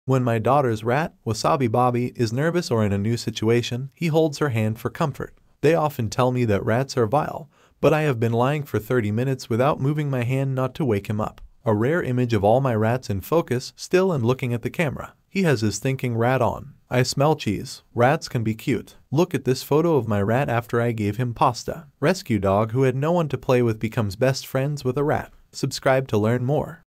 When my daughter's rat, Wasabi Bobby, is nervous or in a new situation, he holds her hand for comfort. They often tell me that rats are vile, but I have been lying for 30 minutes without moving my hand not to wake him up. A rare image of all my rats in focus, still and looking at the camera. He has his thinking rat on. I smell cheese. Rats can be cute. Look at this photo of my rat after I gave him pasta. Rescue dog who had no one to play with becomes best friends with a rat. Subscribe to learn more.